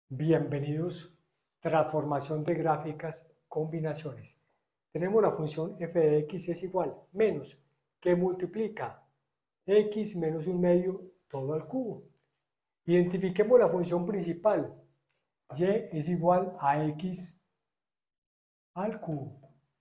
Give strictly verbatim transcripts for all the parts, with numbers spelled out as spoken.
Bienvenidos, transformación de gráficas, combinaciones. Tenemos la función f de x es igual, menos, que multiplica x menos un medio todo al cubo. Identifiquemos la función principal, y es igual a x al cubo.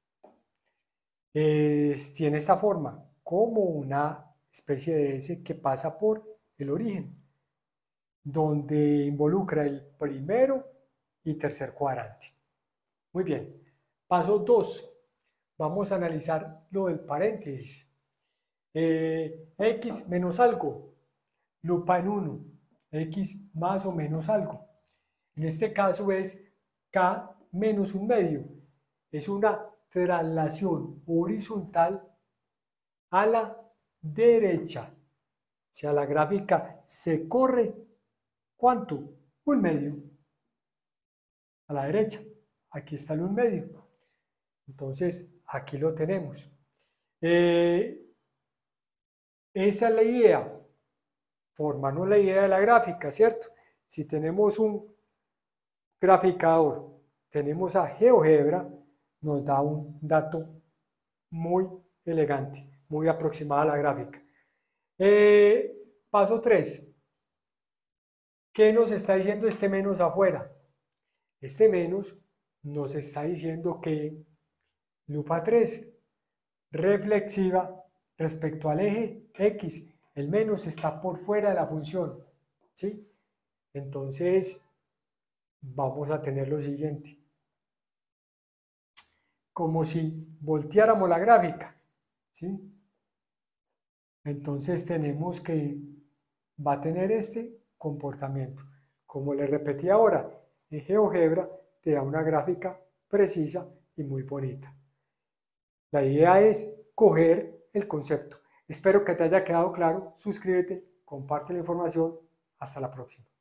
Es, tiene esta forma, como una especie de s que pasa por el origen, donde involucra el primero y tercer cuadrante. Muy bien. Paso dos. Vamos a analizar lo del paréntesis. Eh, x menos algo, lupa en uno. X más o menos algo. En este caso es k menos un medio. Es una traslación horizontal a la derecha. O sea, la gráfica se corre, ¿cuánto? Un medio. A la derecha. Aquí está el un medio. Entonces, aquí lo tenemos. Eh, esa es la idea. Formarnos la idea de la gráfica, ¿cierto? Si tenemos un graficador, tenemos a GeoGebra, nos da un dato muy elegante, muy aproximado a la gráfica. Eh, paso tres. ¿Qué nos está diciendo este menos afuera? Este menos nos está diciendo que lupa tres, reflexiva respecto al eje X, el menos está por fuera de la función, ¿sí? Entonces, vamos a tener lo siguiente. Como si volteáramos la gráfica, ¿sí? Entonces tenemos que va a tener este comportamiento. Como les repetí ahora, en GeoGebra te da una gráfica precisa y muy bonita. La idea es coger el concepto. Espero que te haya quedado claro. Suscríbete, comparte la información. Hasta la próxima.